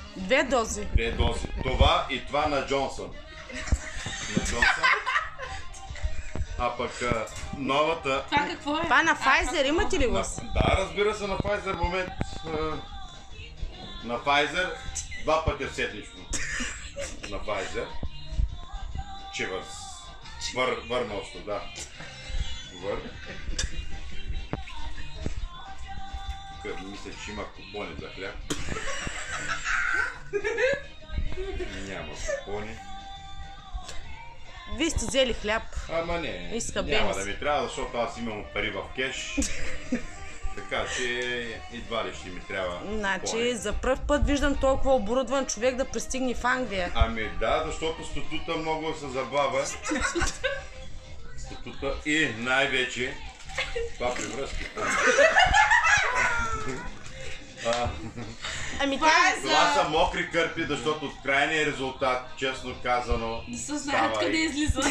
2 дози. 2 дози. Това и това на Джонсън. А пък новата... Това какво е? Това на Pfizer имате ли го? Да, разбира се, на Pfizer момент. На Pfizer 2 пъти седмично. На Pfizer. Чивърс. Върнощо, да. Тук мисля, че има купони за хляб. Няма купони. Вие сте взели хляб. Ама не, Иска няма бенз. да ми трябва, защото аз имам пари в кеш. Така че едва ли ще ми трябва. Значи за пръв път виждам толкова оборудван човек да пристигне в Англия. Ами да, защото статута много се забавя. Статута и най-вече това при връзки. Ами Това са мокри кърпи, защото от крайния резултат, честно казано, Не се знаят къде излиза.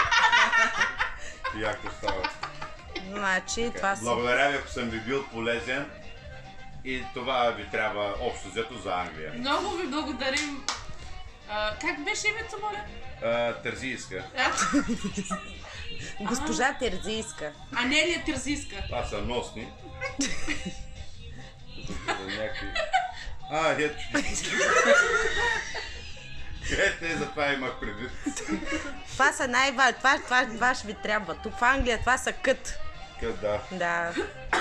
яко става. Значи това са... Благодаря ви, ако съм ви бил полезен. И това ви трябва общо взето за Англия. Много ви благодарим. Как беше името, моля? Терзийска. Госпожа Терзийска. Анелия Терзийска. Това са носни. Ето. Ето, затова имах предвид. Това са най-важни. Това ще ви трябва. Тук в Англия това са кът. Кът, да. Да.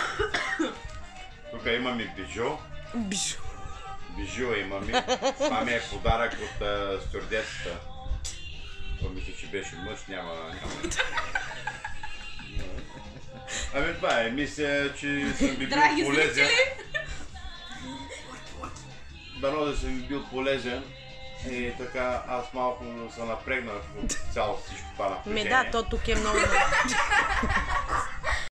Тук имаме бижу. Бижу. Бижу имаме. Това ми е подарък от стюардесата. Това мисля, че беше мъж, няма. Ами това е, мисля, че съм ви бил Драги полезен. зрители! Дано да съм ви бил полезен. И така, аз малко се напрегнах от цялото всичко това напрежение. Да, то тук е много...